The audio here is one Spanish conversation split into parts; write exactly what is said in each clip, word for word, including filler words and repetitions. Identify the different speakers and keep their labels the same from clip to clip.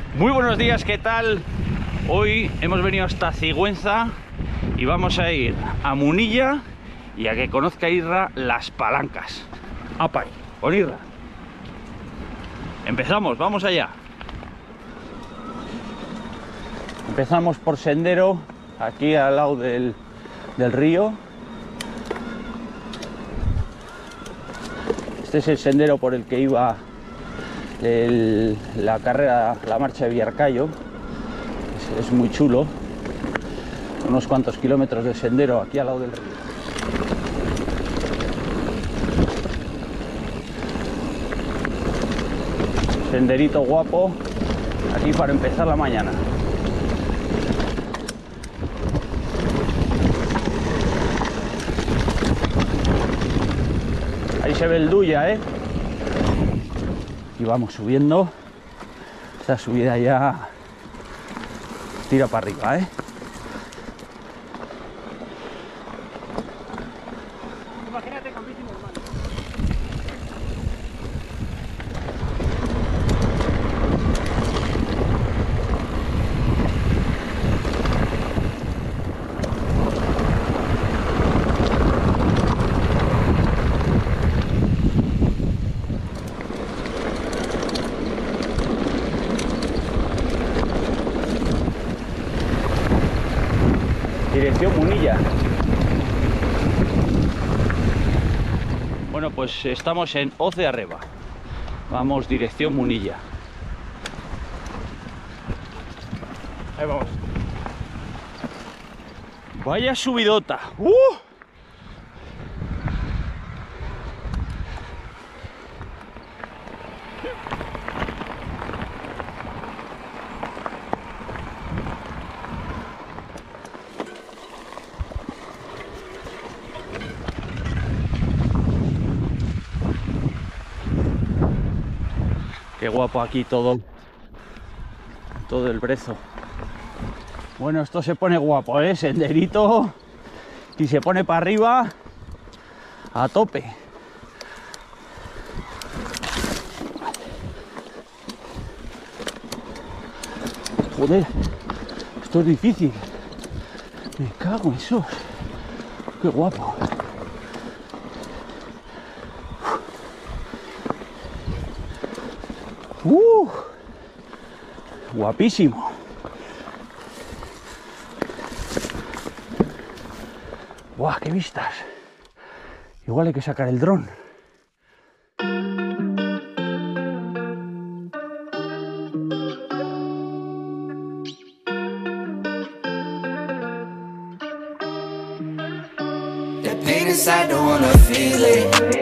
Speaker 1: Muy buenos días, ¿qué tal? Hoy hemos venido hasta Sigüenza y vamos a ir a Munilla y a que conozca Irra Las Palancas. ¡Apa! Con Irra. Empezamos, vamos allá. Empezamos por sendero, aquí al lado del, del río. Este es el sendero por el que iba el, la carrera, la marcha de Villarcayo. Es, es muy chulo. Unos cuantos kilómetros de sendero aquí al lado del río. Senderito guapo aquí para empezar la mañana. Ahí se ve el Duya, ¿eh? Y vamos subiendo. Esta subida ya tira para arriba, ¿eh?
Speaker 2: Imagínate campísimo, hermano.
Speaker 1: Dirección Munilla. Bueno, pues estamos en Hoz de Arreba. Vamos dirección Munilla.
Speaker 2: Ahí vamos.
Speaker 1: Vaya subidota. ¡Uh! Qué guapo aquí todo, todo el Brezo. Bueno, esto se pone guapo, ¿eh? Senderito y se pone para arriba a tope. Joder, esto es difícil. Me cago en eso. Qué guapo. Uh, guapísimo. Buah, qué vistas. Igual hay que sacar el dron.
Speaker 3: The pain inside, don't wanna feel it.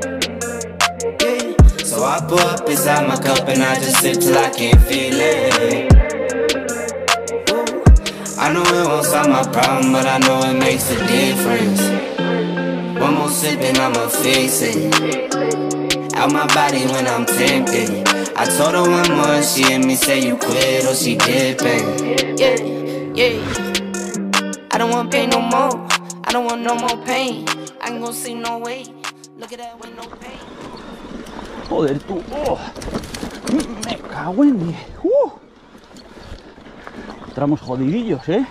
Speaker 3: So I pour up inside my cup and I just sip till I can't feel it. Ooh, I know it won't solve my problem, but I know it makes a difference. One more sip and I'ma fix it. Out my body when I'm tempted. I told her one more and she heard me say you quit or she dipping. Yeah, yeah. I don't want pain no more. I don't want no more pain. I ain't gonna see no way. Look at that with no pain.
Speaker 1: Joder, tú. Oh, me cago en mi. Uh. Tramos jodidillos, ¿eh?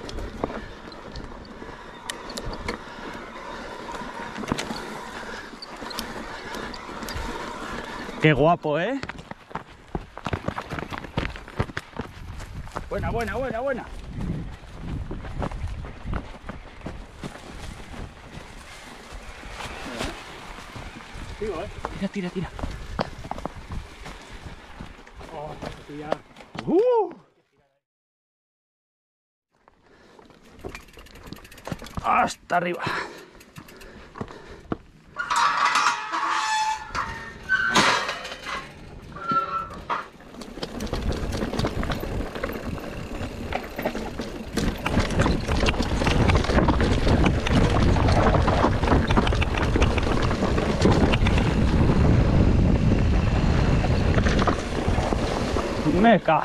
Speaker 1: Qué guapo, ¿eh? Buena, buena, buena, buena.
Speaker 2: Sigo, ¿eh?
Speaker 1: Tira, tira, tira.
Speaker 2: Oh, esto ya...
Speaker 1: Uh. Hasta arriba. Meca.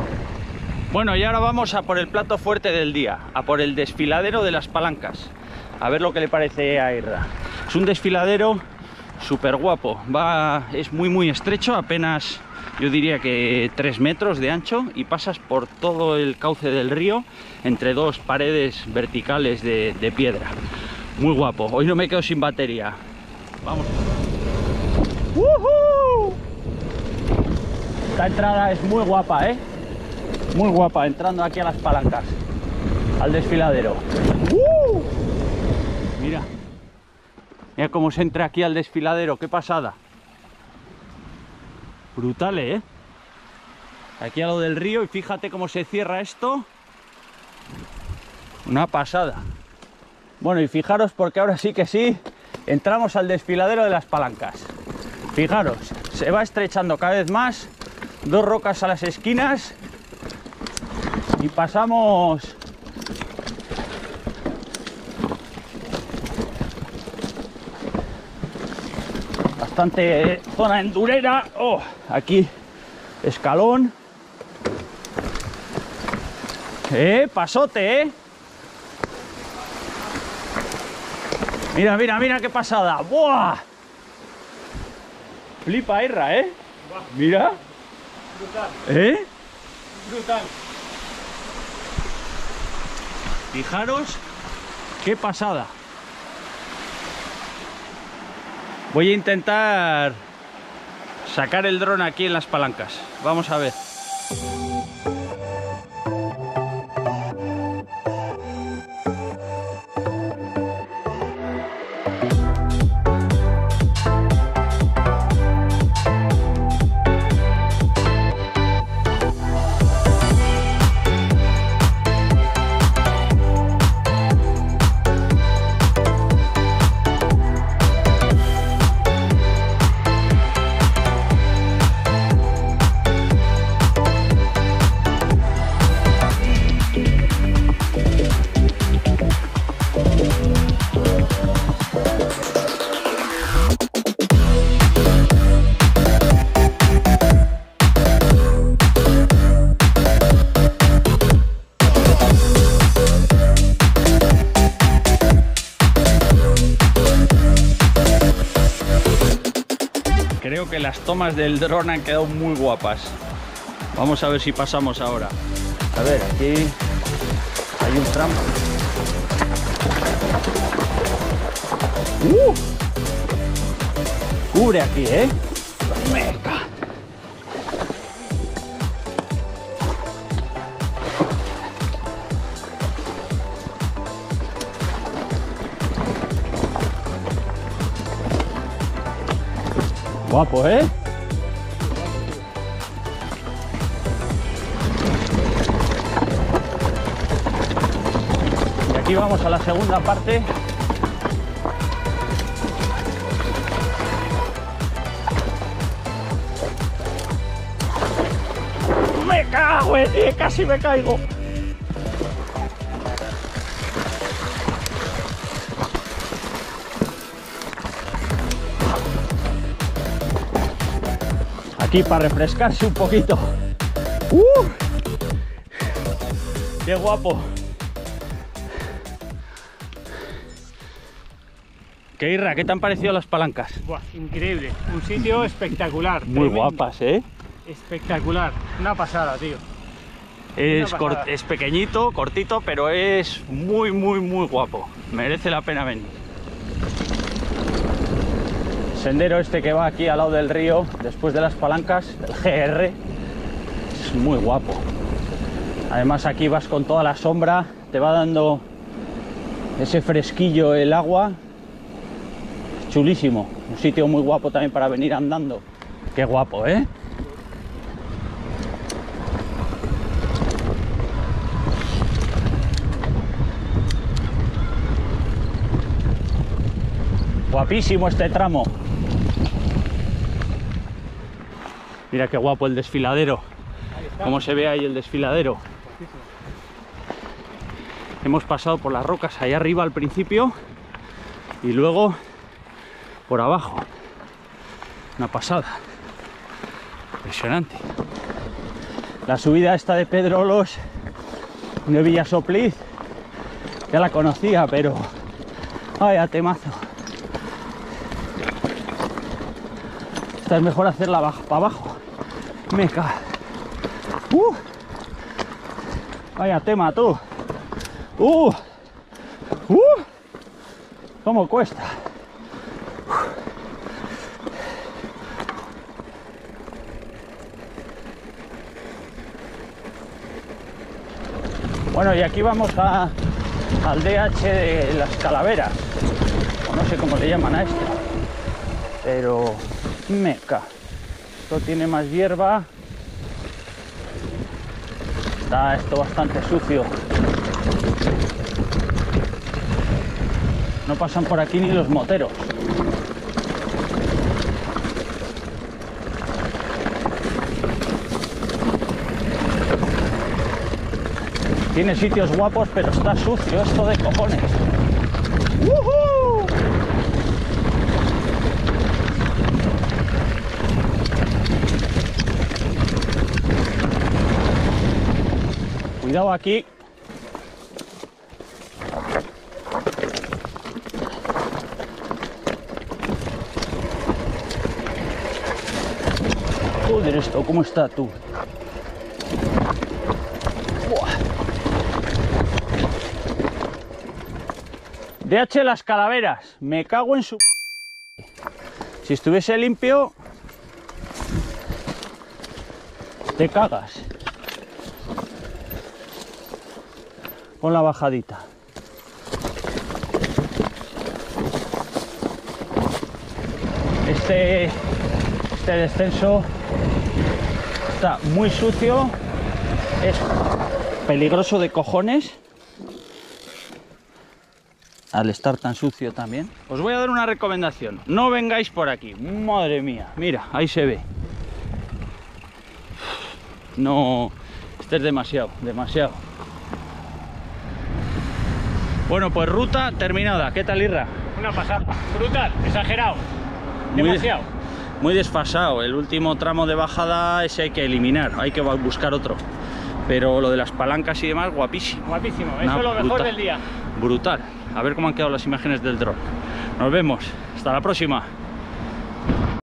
Speaker 1: Bueno, y ahora vamos a por el plato fuerte del día, a por el desfiladero de Las Palancas. A ver lo que le parece a Irra. Es un desfiladero súper guapo. Va, es muy muy estrecho, apenas yo diría que tres metros de ancho, y pasas por todo el cauce del río entre dos paredes verticales de, de piedra. Muy guapo. Hoy no me quedo sin batería. Vamos. ¡Woohoo! Esta entrada es muy guapa, ¿eh? Muy guapa, entrando aquí a las palancas, al desfiladero. ¡Uh! Mira. Mira cómo se entra aquí al desfiladero. ¡Qué pasada! Brutal, ¿eh? Aquí a lo del río, y fíjate cómo se cierra esto. Una pasada. Bueno, y fijaros, porque ahora sí que sí entramos al desfiladero de las palancas. Fijaros, se va estrechando cada vez más, dos rocas a las esquinas, y pasamos bastante zona endurera. Oh, aquí escalón. Eh, pasote, eh. Mira, mira, mira qué pasada. ¡Buah! Flipa, Irra, ¿eh? Mira.
Speaker 2: Brutal.
Speaker 1: ¿Eh?
Speaker 2: Brutal.
Speaker 1: Fijaros qué pasada. Voy a intentar sacar el dron aquí en las palancas. Vamos a ver. Creo que las tomas del dron han quedado muy guapas. Vamos a ver si pasamos ahora. A ver, aquí hay un tramo. ¡Uh! Cubre aquí, ¿eh? Meca. Guapo, ¿eh? Y aquí vamos a la segunda parte. ¡Me cago en ti! ¡Casi me caigo! Aquí para refrescarse un poquito. ¡Uh! ¡Qué guapo! ¿Qué, Irra? ¿Qué te han parecido las palancas?
Speaker 2: Buah, increíble. Un sitio espectacular.
Speaker 1: Muy
Speaker 2: tremendo.
Speaker 1: guapas, ¿eh?
Speaker 2: Espectacular. Una pasada, tío.
Speaker 1: Es,
Speaker 2: Una
Speaker 1: cort-
Speaker 2: pasada.
Speaker 1: es pequeñito, cortito, pero es muy, muy, muy guapo. Merece la pena venir. Sendero este que va aquí al lado del río, después de las palancas, el G R, es muy guapo. Además aquí vas con toda la sombra, te va dando ese fresquillo el agua. Chulísimo, un sitio muy guapo también para venir andando. Qué guapo, ¿eh? Guapísimo este tramo. Mira qué guapo el desfiladero. Cómo se ve ahí el desfiladero. Hemos pasado por las rocas allá arriba al principio y luego por abajo. Una pasada. Impresionante. La subida esta de Pedrolos de Villasopliz ya la conocía, pero Vaya temazo. Esta es mejor hacerla baja, para abajo. Me cago. Uh. Vaya tema, tú. Uh. Uh. ¿Cómo cuesta? Bueno, y aquí vamos a, al D H de las Calaveras, o no sé cómo le llaman a esto, pero meca. Esto tiene más hierba, está esto bastante sucio. No pasan por aquí ni los moteros. Tiene sitios guapos, pero está sucio esto de cojones. ¡Woohoo! Cuidado aquí. Joder, esto, ¿cómo está tú? Buah. D H Las Calaveras, me cago en su... Si estuviese limpio, te cagas. Con la bajadita. Este, este descenso está muy sucio, es peligroso de cojones. Al estar tan sucio también. Os voy a dar una recomendación. No vengáis por aquí. Madre mía. Mira, ahí se ve. No... Este es demasiado, demasiado. Bueno, pues ruta terminada. ¿Qué tal, Irra?
Speaker 2: Una pasada. Brutal, exagerado.
Speaker 1: Muy,
Speaker 2: Demasiado.
Speaker 1: muy desfasado. El último tramo de bajada ese hay que eliminar. Hay que buscar otro. Pero lo de las palancas y demás, guapísimo.
Speaker 2: Guapísimo. Eso
Speaker 1: Nah,
Speaker 2: es lo mejor
Speaker 1: brutal.
Speaker 2: del día.
Speaker 1: Brutal. A ver cómo han quedado las imágenes del dron. Nos vemos. Hasta la próxima.